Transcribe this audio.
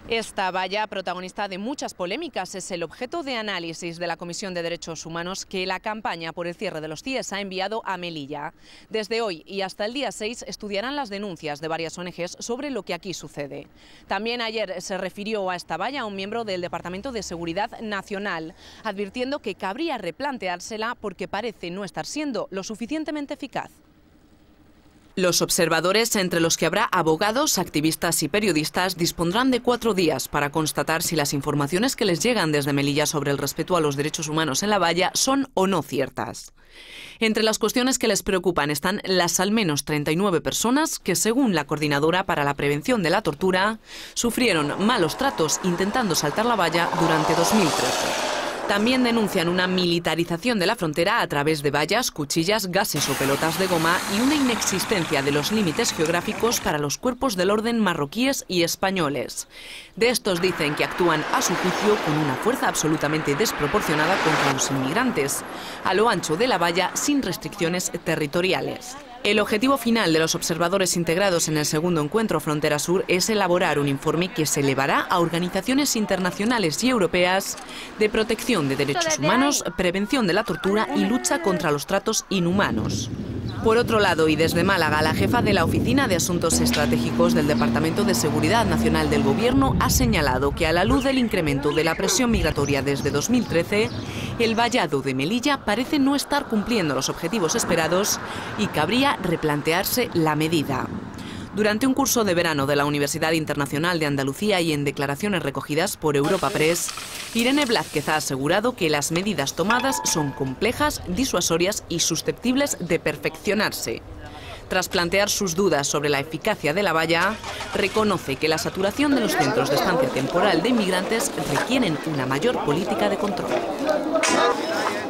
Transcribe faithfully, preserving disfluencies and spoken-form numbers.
Esta valla, protagonista de muchas polémicas, es el objeto de análisis de la Comisión de Derechos Humanos que la campaña por el cierre de los C I E S ha enviado a Melilla. Desde hoy y hasta el día seis estudiarán las denuncias de varias O N Ges sobre lo que aquí sucede. También ayer se refirió a esta valla un miembro del Departamento de Seguridad Nacional, advirtiendo que cabría replanteársela porque parece no estar siendo lo suficientemente eficaz. Los observadores, entre los que habrá abogados, activistas y periodistas, dispondrán de cuatro días para constatar si las informaciones que les llegan desde Melilla sobre el respeto a los derechos humanos en la valla son o no ciertas. Entre las cuestiones que les preocupan están las al menos treinta y nueve personas que, según la Coordinadora para la Prevención de la Tortura, sufrieron malos tratos intentando saltar la valla durante dos mil trece. También denuncian una militarización de la frontera a través de vallas, cuchillas, gases o pelotas de goma y una inexistencia de los límites geográficos para los cuerpos del orden marroquíes y españoles. De estos dicen que actúan a su juicio con una fuerza absolutamente desproporcionada contra los inmigrantes, a lo ancho de la valla sin restricciones territoriales. El objetivo final de los observadores integrados en el segundo encuentro Frontera Sur es elaborar un informe que se elevará a organizaciones internacionales y europeas de protección de derechos humanos, prevención de la tortura y lucha contra los tratos inhumanos. Por otro lado, y desde Málaga, la jefa de la Oficina de Asuntos Estratégicos del Departamento de Seguridad Nacional del Gobierno ha señalado que, a la luz del incremento de la presión migratoria desde dos mil trece, el vallado de Melilla parece no estar cumpliendo los objetivos esperados y cabría replantearse la medida. Durante un curso de verano de la Universidad Internacional de Andalucía y en declaraciones recogidas por Europa Press, Irene Blázquez ha asegurado que las medidas tomadas son complejas, disuasorias y susceptibles de perfeccionarse. Tras plantear sus dudas sobre la eficacia de la valla, reconoce que la saturación de los centros de estancia temporal de inmigrantes requieren una mayor política de control.